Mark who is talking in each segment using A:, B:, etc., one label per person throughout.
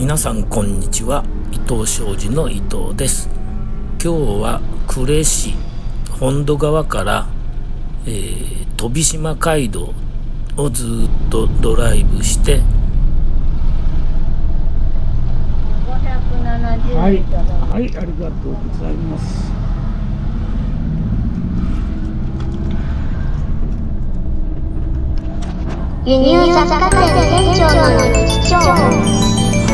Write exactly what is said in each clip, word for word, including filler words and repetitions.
A: 皆さんこんにちは。伊藤商事の伊藤です。今日は呉市本土側から、えー、飛島街道をずっとドライブして
B: はい、はい、ありがとうございます。
C: 輸入雑貨店店長の日常。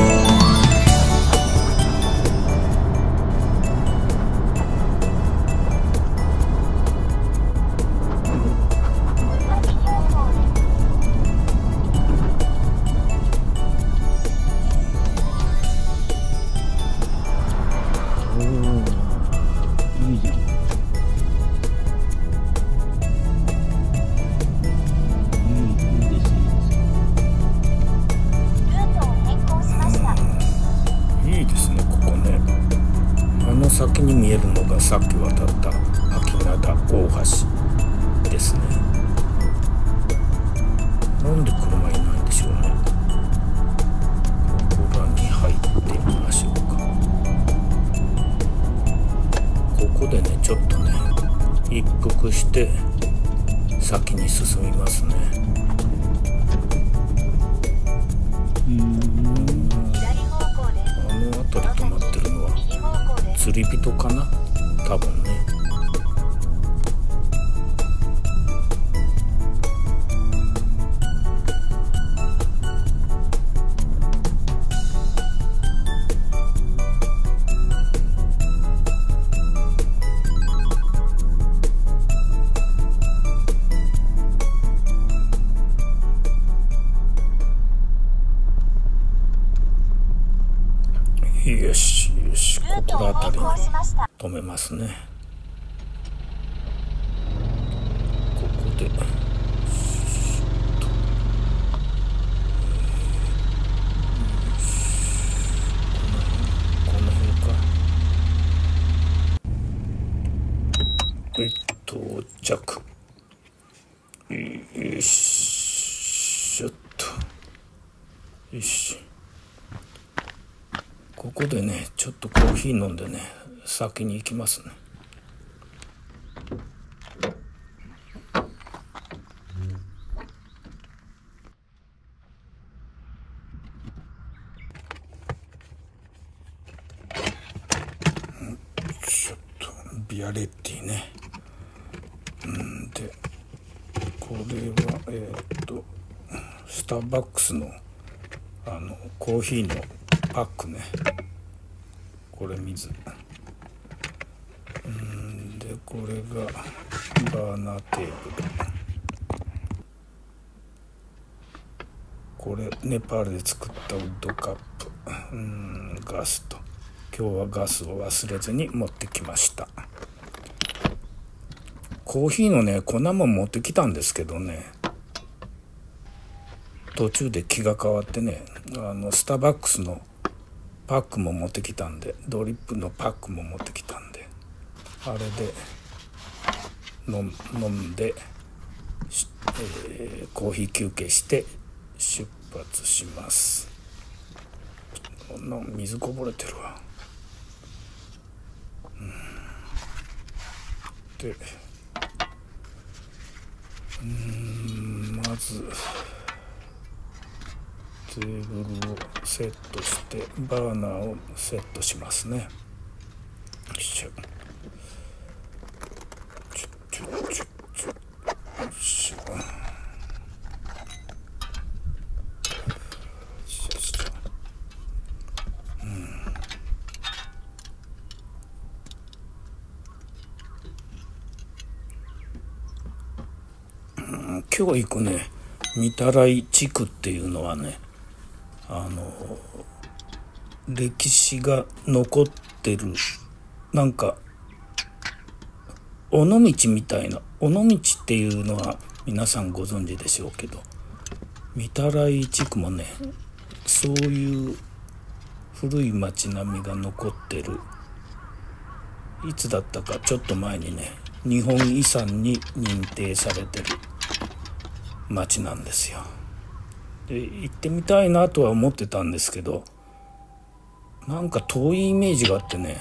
A: 先に見えるのがさっき渡った秋灘大橋ですね。なんで車いないんでしょうね。ここらに入ってみましょうか。ここでねちょっとね一服して先に進みますね。うーんあの辺り止まってるのは釣り人かな、多分ね。よしよし、ここら辺りに止めますね。ここでこの辺か。はい、到着。よしょっと。よし。ここでねちょっとコーヒー飲んでね先に行きますね。ちょっとビアレッティね。うんでこれはえー、っとスターバックスのあのコーヒーのパックね。これ水。うんでこれがバーナーテープで、これネパールで作ったウッドカップ。うんガスと今日はガスを忘れずに持ってきました。コーヒーのね粉も持ってきたんですけどね、途中で気が変わってね、あのスターバックスのパックも持ってきたんで、ドリップのパックも持ってきたんで、あれで飲飲んで、えー、コーヒー休憩して出発します。こんな水こぼれてるわ。うん、でうーんまずテーブルをセットしてバーナーをセットしますね。よいしょ。ちょちょちょちょよいしょ。よいしょ。うん。うん、今日行くね御手洗地区っていうのはね、あの歴史が残ってるなんか尾道みたいな、尾道っていうのは皆さんご存知でしょうけど、御手洗地区もねそういう古い町並みが残ってる。いつだったかちょっと前にね日本遺産に認定されてる町なんですよ。で行ってみたいなとは思ってたんですけど、 なんか遠いイメージがあってね、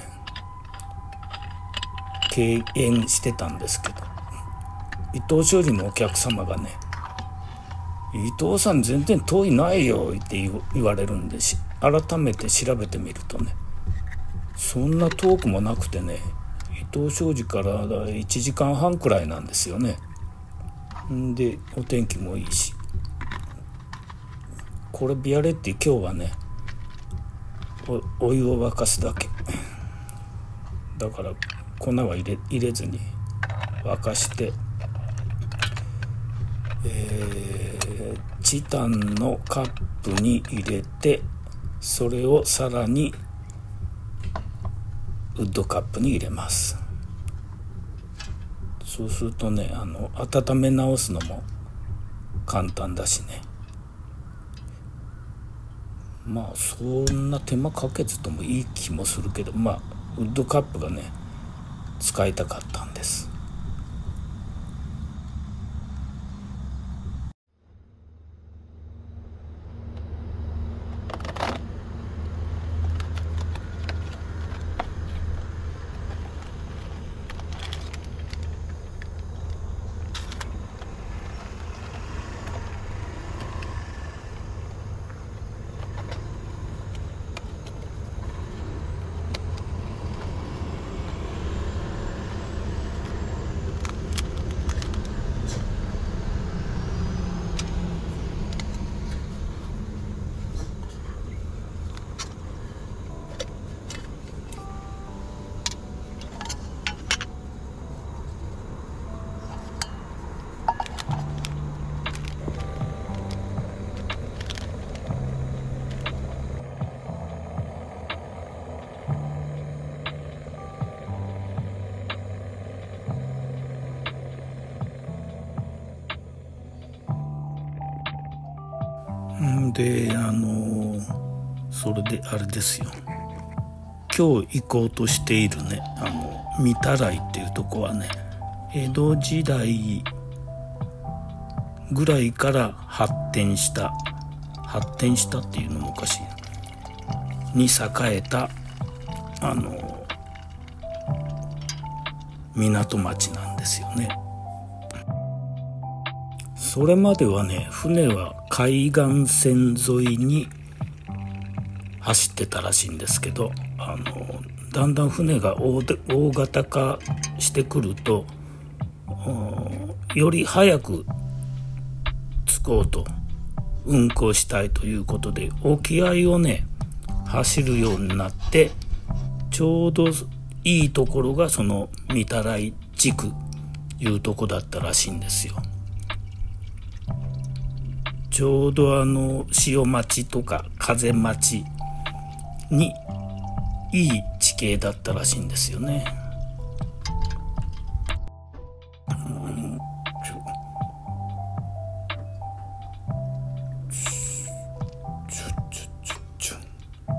A: 敬遠してたんですけど、伊藤商事のお客様がね、伊藤さん全然遠いないよって言われるんでし、改めて調べてみるとね、そんな遠くもなくてね、伊藤商事からいちじかんはんくらいなんですよね。んでお天気もいいし、これビアレッティ今日はね お, お湯を沸かすだけだから粉は入 れ, 入れずに沸かして、えー、チタンのカップに入れて、それをさらにウッドカップに入れます。そうするとね、あの温め直すのも簡単だしね、まあそんな手間かけずともいい気もするけど、まあウッドカップがね使いたかったんです。であのそれであれですよ、今日行こうとしているね、あの御手洗っていうとこはね、江戸時代ぐらいから発展した発展したっていうのもおかしいに栄えたあの港町なんですよね。それまではね、船は海岸線沿いに走ってたらしいんですけど、あのだんだん船が 大, 大型化してくると、より早く着こうと運航したいということで、沖合をね走るようになって、ちょうどいいところがその御手洗地区いうとこだったらしいんですよ。ちょうどあの潮待ちとか風待ちにいい地形だったらしいんですよね。うんちょちょちょちょちょ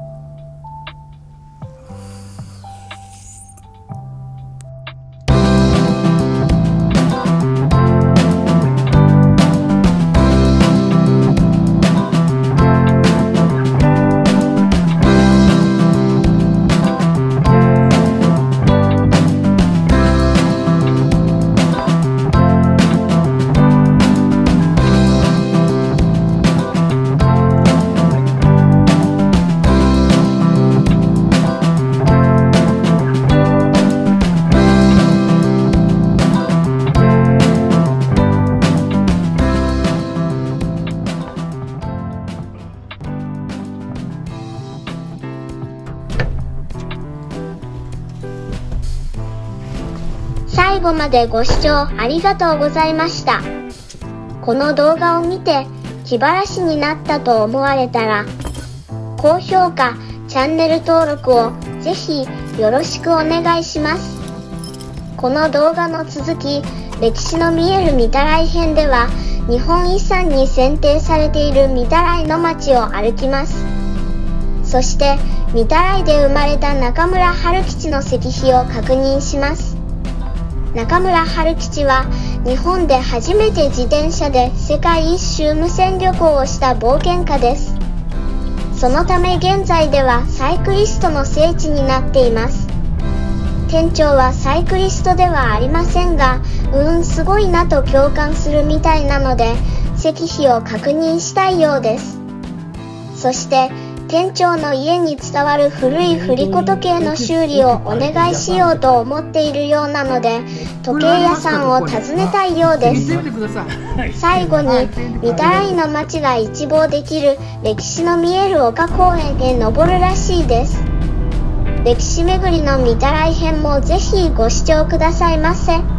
C: 最後までご視聴ありがとうございました。この動画を見て気晴らしになったと思われたら、高評価、チャンネル登録をぜひよろしくお願いします。この動画の続き、歴史の見える御手洗編では、日本遺産に選定されている御手洗の町を歩きます。そして御手洗で生まれた中村春吉の石碑を確認します。中村春吉は日本で初めて自転車で世界一周無線旅行をした冒険家です。 そのため現在ではサイクリストの聖地になっています。店長はサイクリストではありませんが、うーんすごいなと共感するみたいなので、石碑を確認したいようです。そして、店長の家に伝わる古い振り子時計の修理をお願いしようと思っているようなので、時計屋さんを訪ねたいようです。最後に、御手洗の町が一望できる歴史の見える丘公園へ登るらしいです。歴史巡りの御手洗編もぜひご視聴くださいませ。